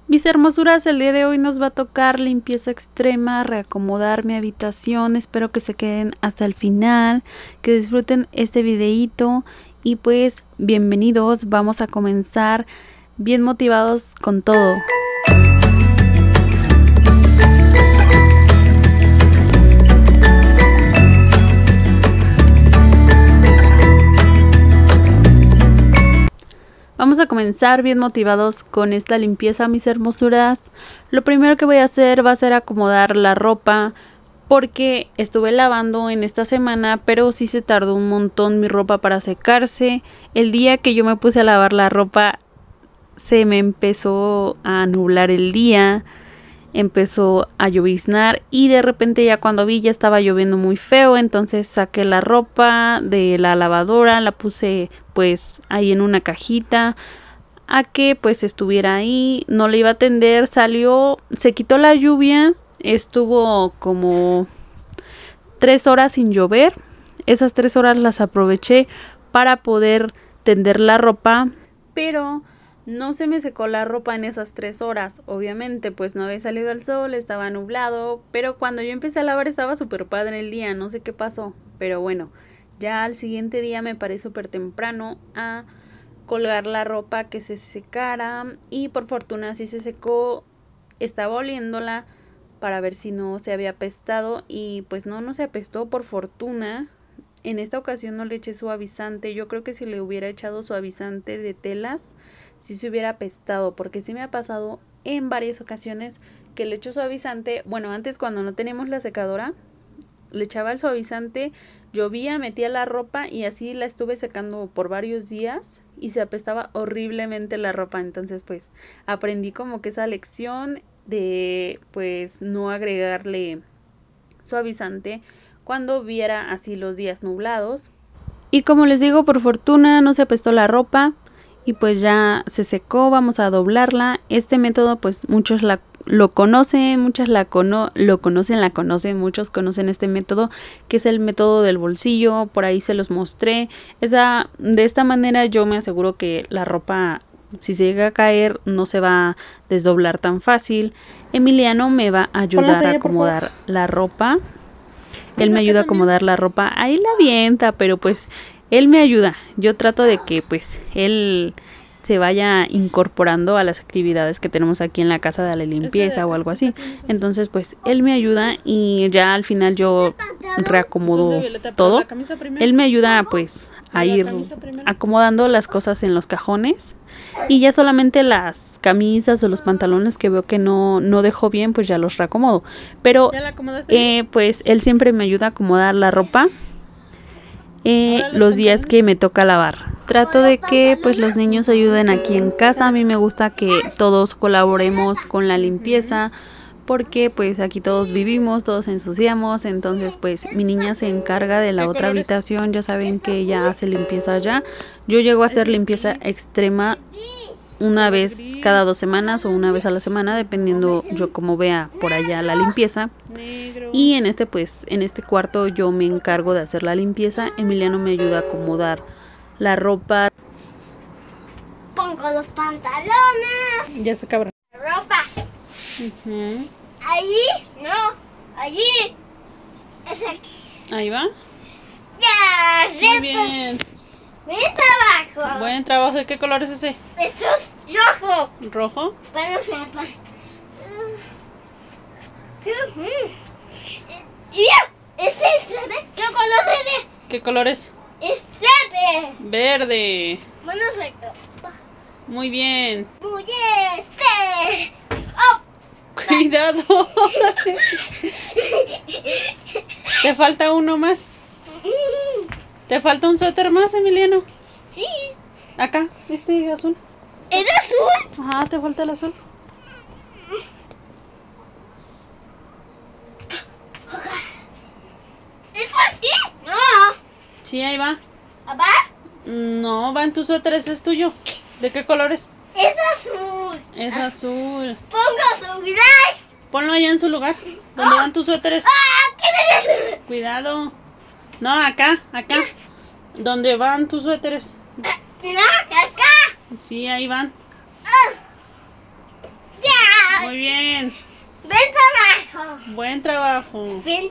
Mis hermosuras, el día de hoy nos va a tocar limpieza extrema, reacomodar mi habitación. Espero que se queden hasta el final, que disfruten este videíto y pues bienvenidos. Vamos a comenzar bien motivados con todo. Vamos a comenzar bien motivados con esta limpieza, mis hermosuras. Lo primero que voy a hacer va a ser acomodar la ropa, porque estuve lavando en esta semana, pero sí se tardó un montón mi ropa para secarse. El día que yo me puse a lavar la ropa, se me empezó a nublar el día, empezó a lloviznar y de repente ya cuando vi ya estaba lloviendo muy feo. Entonces saqué la ropa de la lavadora, la puse pues ahí en una cajita a que pues estuviera ahí. No le iba a tender, salió, se quitó la lluvia, estuvo como 3 horas sin llover. Esas 3 horas las aproveché para poder tender la ropa, pero no se me secó la ropa en esas 3 horas. Obviamente pues no había salido el sol, estaba nublado, pero cuando yo empecé a lavar estaba súper padre el día, no sé qué pasó, pero bueno, ya al siguiente día me paré súper temprano a colgar la ropa que se secara y por fortuna sí se secó. Estaba oliéndola para ver si no se había apestado y pues no se apestó, por fortuna. En esta ocasión no le eché suavizante. Yo creo que si le hubiera echado suavizante de telas sí se hubiera apestado, porque sí me ha pasado en varias ocasiones que le echo suavizante. Bueno, antes cuando no teníamos la secadora le echaba el suavizante, llovía, metía la ropa y así la estuve secando por varios días y se apestaba horriblemente la ropa. Entonces pues aprendí como que esa lección de pues no agregarle suavizante cuando viera así los días nublados. Y como les digo, por fortuna no se apestó la ropa y pues ya se secó. Vamos a doblarla. Este método pues muchos lo conocen, muchos muchos conocen este método, que es el método del bolsillo. Por ahí se los mostré. De esta manera yo me aseguro que la ropa, si se llega a caer, no se va a desdoblar tan fácil. Emiliano me va a ayudar a acomodar la ropa. Él me ayuda a acomodar la ropa. Ahí la avienta, pero pues él me ayuda. Yo trato de que pues él se vaya incorporando a las actividades que tenemos aquí en la casa de la limpieza o algo así. Entonces pues él me ayuda y ya al final yo reacomodo todo. Él me ayuda pues a ir acomodando las cosas en los cajones y ya solamente las camisas o los pantalones que veo que no dejo bien pues ya los reacomodo. Pero pues él siempre me ayuda a acomodar la ropa los días que me toca lavar. Trato de que pues los niños ayuden aquí en casa. A mí me gusta que todos colaboremos con la limpieza, porque pues aquí todos vivimos, todos ensuciamos. Entonces pues mi niña se encarga de la otra habitación. Ya saben que ella hace limpieza allá. Yo llego a hacer limpieza extrema una vez cada 2 semanas o una vez a la semana, dependiendo yo como vea por allá la limpieza. Y en este cuarto yo me encargo de hacer la limpieza. Emiliano me ayuda a acomodar la ropa. Pongo los pantalones. Ya se acabó. Ropa. Allí, no, allí. Es aquí. Ahí va. Ya, Muy bien. Buen trabajo. Buen trabajo. ¿De qué color es ese? Esto es rojo. ¿Rojo? Bueno, sepa. Mira, este es verde. ¿Qué color es? ¿Qué color es? Es verde. Verde. Bueno, exacto. Muy bien. Muy bien. Oh. Cuidado. ¿Te falta uno más? ¿Te falta un suéter más, Emiliano? Sí. Acá, este azul. ¿Es azul? Ajá, te falta el azul. ¿Es aquí? No. Sí, ahí va. ¿Papá? No, va en tu suéter, ese es tuyo. ¿De qué color es? Es azul. Es azul. Pongo su gray. Ponlo allá en su lugar. ¿Dónde van tus suéteres? ¿Qué Cuidado. No, acá. ¿Dónde van tus suéteres? No, acá. Sí, ahí van. Ya. Muy bien. Buen trabajo. Buen trabajo. Bien.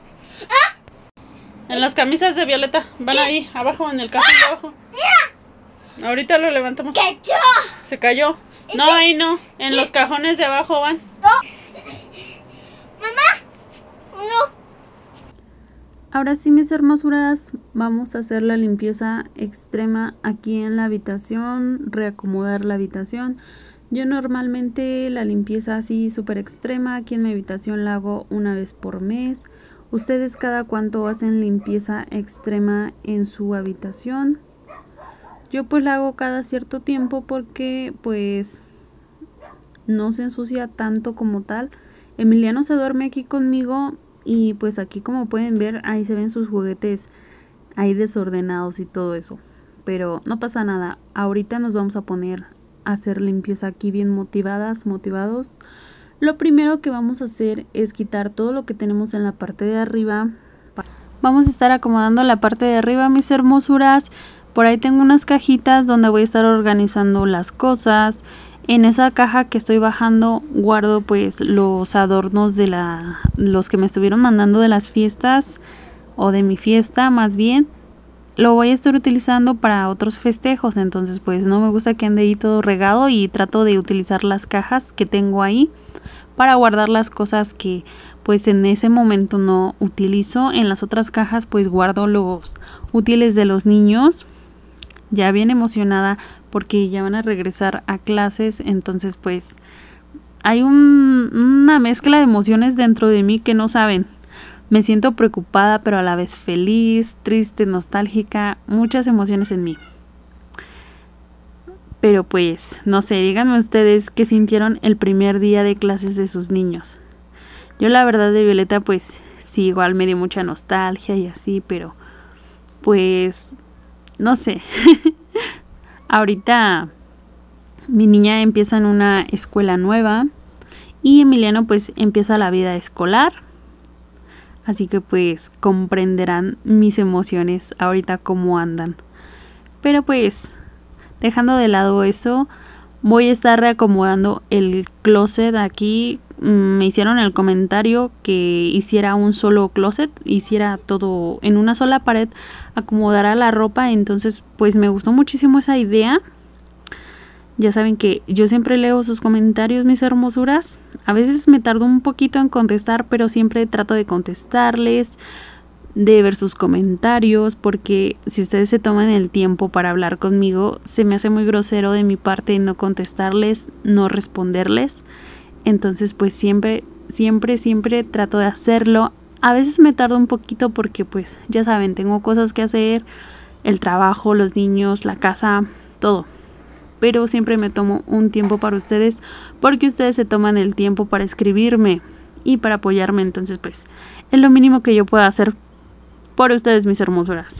En las camisas de Violeta. Van ahí, abajo, en el cajón de abajo. Ahorita lo levantamos. ¡Que yo! Se cayó. No, ahí no. En los cajones de abajo van. No. Mamá. No. Ahora sí, mis hermosuras, vamos a hacer la limpieza extrema aquí en la habitación, reacomodar la habitación. Yo normalmente la limpieza así súper extrema aquí en mi habitación la hago una vez por mes. ¿Ustedes cada cuánto hacen limpieza extrema en su habitación? Yo pues la hago cada cierto tiempo porque pues no se ensucia tanto como tal. Emiliano se duerme aquí conmigo. Y pues aquí, como pueden ver, ahí se ven sus juguetes ahí desordenados y todo eso. Pero no pasa nada. Ahorita nos vamos a poner a hacer limpieza aquí bien motivados. Lo primero que vamos a hacer es quitar todo lo que tenemos en la parte de arriba. Vamos a estar acomodando la parte de arriba, mis hermosuras. Por ahí tengo unas cajitas donde voy a estar organizando las cosas. En esa caja que estoy bajando guardo pues los adornos de los que me estuvieron mandando de las fiestas, o de mi fiesta más bien. Lo voy a estar utilizando para otros festejos, entonces pues no me gusta que ande ahí todo regado y trato de utilizar las cajas que tengo ahí para guardar las cosas que pues en ese momento no utilizo. En las otras cajas pues guardo los útiles de los niños. Ya bien emocionada porque ya van a regresar a clases, entonces pues hay una mezcla de emociones dentro de mí que no saben. Me siento preocupada pero a la vez feliz, triste, nostálgica, muchas emociones en mí. Pero pues no sé, díganme ustedes qué sintieron el primer día de clases de sus niños. Yo la verdad de Violeta pues sí, igual me dio mucha nostalgia y así, pero pues no sé. Ahorita mi niña empieza en una escuela nueva y Emiliano pues empieza la vida escolar. Así que pues comprenderán mis emociones ahorita cómo andan. Pero pues dejando de lado eso, voy a estar reacomodando el closet aquí. Me hicieron el comentario que hiciera un solo closet, hiciera todo en una sola pared, acomodara la ropa. Entonces pues me gustó muchísimo esa idea. Ya saben que yo siempre leo sus comentarios, mis hermosuras. A veces me tardo un poquito en contestar, pero siempre trato de contestarles, de ver sus comentarios, porque si ustedes se toman el tiempo para hablar conmigo, se me hace muy grosero de mi parte no contestarles, no responderles. Entonces pues siempre trato de hacerlo. A veces me tardo un poquito porque pues ya saben, tengo cosas que hacer, el trabajo, los niños, la casa, todo. Pero siempre me tomo un tiempo para ustedes porque ustedes se toman el tiempo para escribirme y para apoyarme. Entonces pues es lo mínimo que yo pueda hacer por ustedes, mis hermosuras.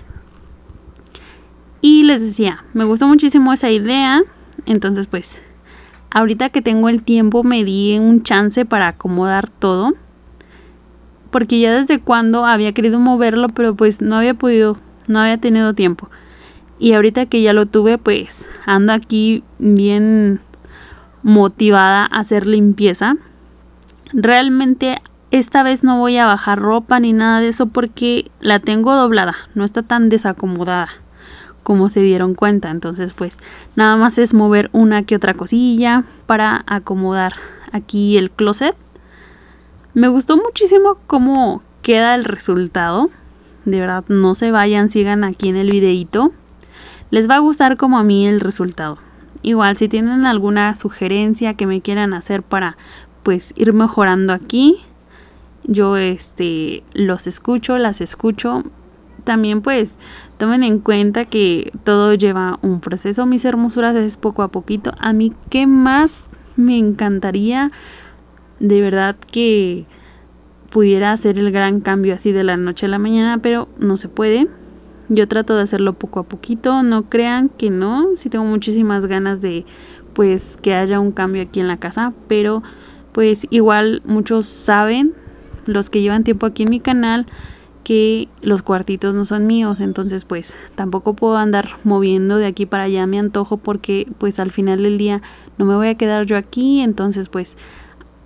Y les decía, me gustó muchísimo esa idea. Entonces pues ahorita que tengo el tiempo me di un chance para acomodar todo, porque ya desde cuando había querido moverlo, pero pues no había podido, no había tenido tiempo. Y ahorita que ya lo tuve, pues ando aquí bien motivada a hacer limpieza. Realmente esta vez no voy a bajar ropa ni nada de eso porque la tengo doblada, no está tan desacomodada como se dieron cuenta. Entonces pues nada más es mover una que otra cosilla para acomodar aquí el closet. Me gustó muchísimo cómo queda el resultado. De verdad, no se vayan, sigan aquí en el videito. Les va a gustar como a mí el resultado. Igual si tienen alguna sugerencia que me quieran hacer para pues ir mejorando aquí, yo los escucho, las escucho. También pues tomen en cuenta que todo lleva un proceso, mis hermosuras, es poco a poquito. A mí qué más me encantaría, de verdad, que pudiera hacer el gran cambio así de la noche a la mañana, pero no se puede. Yo trato de hacerlo poco a poquito, no crean que no, sí tengo muchísimas ganas de pues que haya un cambio aquí en la casa, pero pues igual muchos saben, los que llevan tiempo aquí en mi canal, que los cuartitos no son míos, entonces pues tampoco puedo andar moviendo de aquí para allá, me antojo, porque pues al final del día no me voy a quedar yo aquí. Entonces pues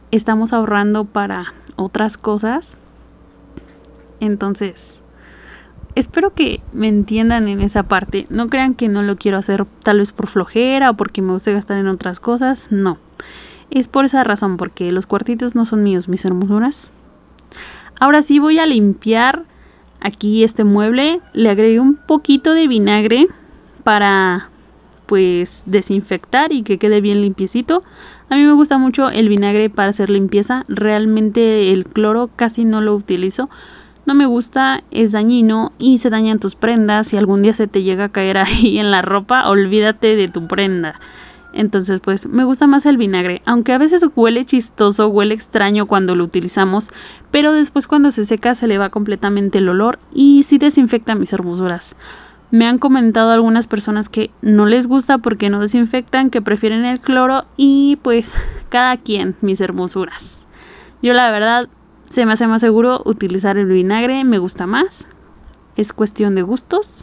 estamos ahorrando para otras cosas. Entonces, espero que me entiendan en esa parte. No crean que no lo quiero hacer tal vez por flojera o porque me gusta gastar en otras cosas. No, es por esa razón, porque los cuartitos no son míos, mis hermosuras. Ahora sí voy a limpiar aquí este mueble. Le agregué un poquito de vinagre para pues desinfectar y que quede bien limpiecito. A mí me gusta mucho el vinagre para hacer limpieza. Realmente el cloro casi no lo utilizo. No me gusta, es dañino y se dañan tus prendas. Si algún día se te llega a caer ahí en la ropa, olvídate de tu prenda. Entonces pues me gusta más el vinagre, aunque a veces huele chistoso, huele extraño cuando lo utilizamos, pero después cuando se seca se le va completamente el olor y sí desinfecta, mis hermosuras. Me han comentado algunas personas que no les gusta porque no desinfectan, que prefieren el cloro y pues cada quien, mis hermosuras. Yo la verdad se me hace más seguro utilizar el vinagre, me gusta más. Es cuestión de gustos.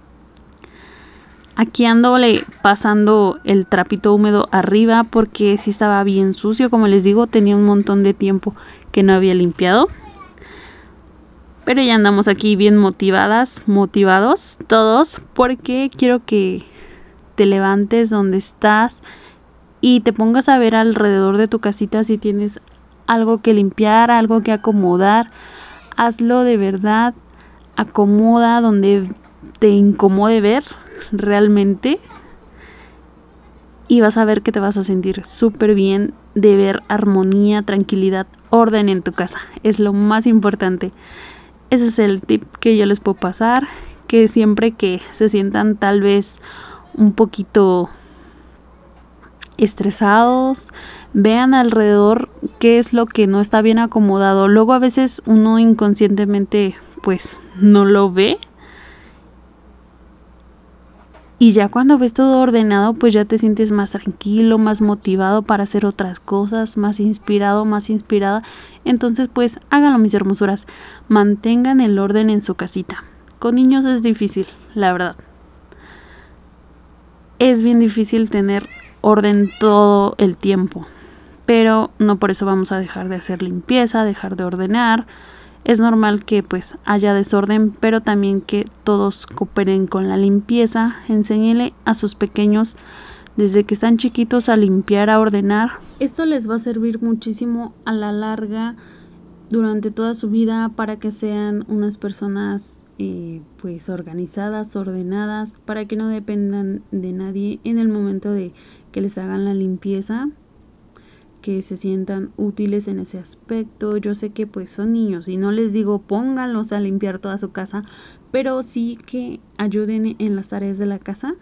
Aquí andole pasando el trapito húmedo arriba porque sí estaba bien sucio, como les digo, tenía un montón de tiempo que no había limpiado. Pero ya andamos aquí bien motivados todos, porque quiero que te levantes donde estás y te pongas a ver alrededor de tu casita si tienes algo que limpiar, algo que acomodar. Hazlo de verdad, acomoda donde te incomode ver realmente y vas a ver que te vas a sentir súper bien de ver armonía, tranquilidad, orden en tu casa. Es lo más importante. Ese es el tip que yo les puedo pasar, que siempre que se sientan tal vez un poquito estresados, vean alrededor qué es lo que no está bien acomodado. Luego a veces uno inconscientemente pues no lo ve. Y ya cuando ves todo ordenado, pues ya te sientes más tranquilo, más motivado para hacer otras cosas, más inspirado, más inspirada. Entonces, pues háganlo, mis hermosuras. Mantengan el orden en su casita. Con niños es difícil, la verdad. Es bien difícil tener orden todo el tiempo. Pero no por eso vamos a dejar de hacer limpieza, dejar de ordenar. Es normal que pues haya desorden, pero también que todos cooperen con la limpieza. Enséñenle a sus pequeños desde que están chiquitos a limpiar, a ordenar. Esto les va a servir muchísimo a la larga durante toda su vida para que sean unas personas pues organizadas, ordenadas, para que no dependan de nadie en el momento de que les hagan la limpieza, que se sientan útiles en ese aspecto. Yo sé que pues son niños y no les digo pónganlos a limpiar toda su casa, pero sí que ayuden en las tareas de la casa.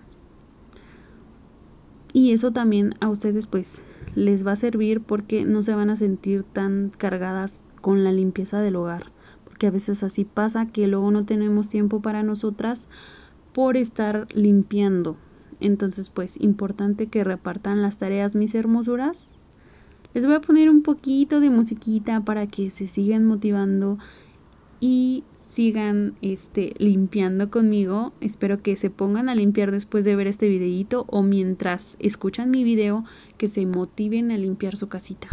Y eso también a ustedes pues les va a servir porque no se van a sentir tan cargadas con la limpieza del hogar. Porque a veces así pasa que luego no tenemos tiempo para nosotras por estar limpiando. Entonces pues importante que repartan las tareas, mis hermosuras. Les voy a poner un poquito de musiquita para que se sigan motivando y sigan limpiando conmigo. Espero que se pongan a limpiar después de ver este videito o mientras escuchan mi video, que se motiven a limpiar su casita.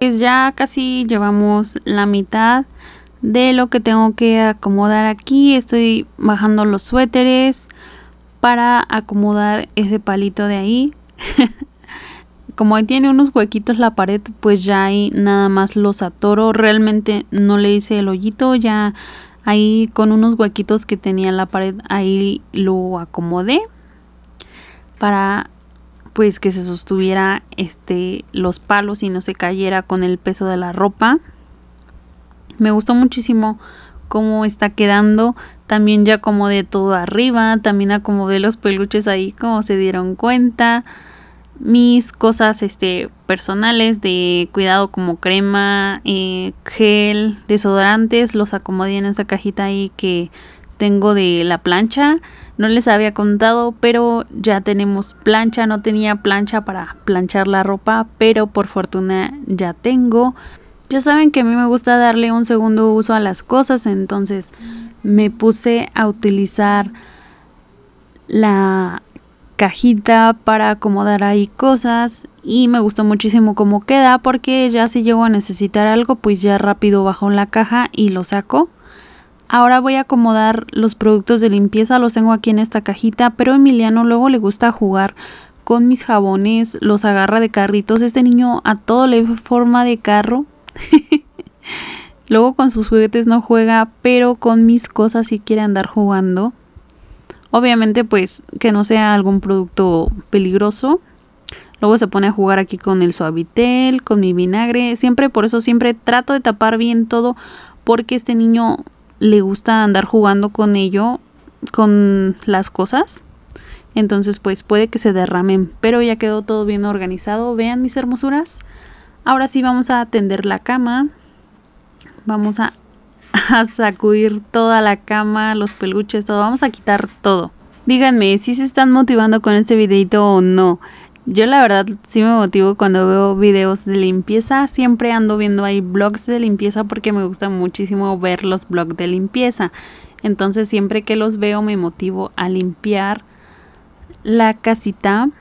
pues ya casi llevamos la mitad de lo que tengo que acomodar aquí. Estoy bajando los suéteres para acomodar ese palito de ahí. Como ahí tiene unos huequitos la pared, pues ya ahí nada más los atoro. Realmente no le hice el hoyito, ya ahí con unos huequitos que tenía en la pared ahí lo acomodé para pues que se sostuviera los palos y no se cayera con el peso de la ropa. Me gustó muchísimo cómo está quedando. También ya acomodé todo arriba, también acomodé los peluches ahí como se dieron cuenta. Mis cosas personales de cuidado como crema, gel, desodorantes, los acomodé en esa cajita ahí que tengo de la plancha. No les había contado, pero ya tenemos plancha. No tenía plancha para planchar la ropa, pero por fortuna ya tengo. Ya saben que a mí me gusta darle un segundo uso a las cosas, entonces me puse a utilizar la cajita para acomodar ahí cosas y me gustó muchísimo cómo queda, porque ya si llego a necesitar algo pues ya rápido bajo en la caja y lo saco. Ahora voy a acomodar los productos de limpieza, los tengo aquí en esta cajita, pero a Emiliano luego le gusta jugar con mis jabones, los agarra de carritos. Este niño a todo le ve forma de carro. Luego con sus juguetes no juega, pero con mis cosas sí quiere andar jugando. Obviamente pues que no sea algún producto peligroso. Luego se pone a jugar aquí con el Suavitel, con mi vinagre. Por eso siempre trato de tapar bien todo, porque este niño le gusta andar jugando con ello, con las cosas. Entonces pues puede que se derramen, pero ya quedó todo bien organizado. Vean mis hermosuras. Ahora sí vamos a tender la cama. Vamos a sacudir toda la cama, los peluches, todo. Vamos a quitar todo. Díganme si se están motivando con este videito o no. Yo la verdad sí me motivo cuando veo videos de limpieza. Siempre ando viendo ahí vlogs de limpieza porque me gusta muchísimo ver los vlogs de limpieza. Entonces siempre que los veo me motivo a limpiar la casita.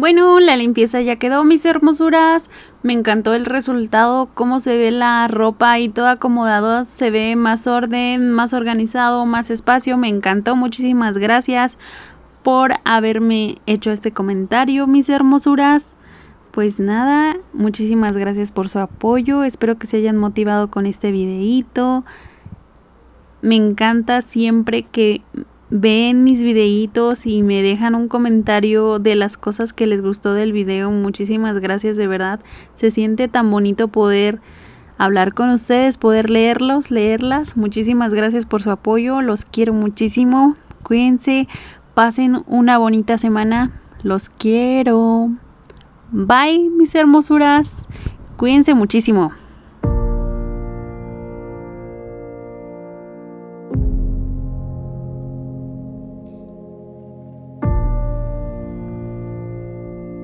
Bueno, la limpieza ya quedó, mis hermosuras. Me encantó el resultado, cómo se ve la ropa ahí todo acomodado, se ve más orden, más organizado, más espacio. Me encantó, muchísimas gracias por haberme hecho este comentario, mis hermosuras. Pues nada, muchísimas gracias por su apoyo, espero que se hayan motivado con este videíto. Me encanta siempre que ven mis videitos y me dejan un comentario de las cosas que les gustó del video. Muchísimas gracias, de verdad. Se siente tan bonito poder hablar con ustedes, poder leerlas. Muchísimas gracias por su apoyo. Los quiero muchísimo. Cuídense, pasen una bonita semana. Los quiero. Bye, mis hermosuras. Cuídense muchísimo.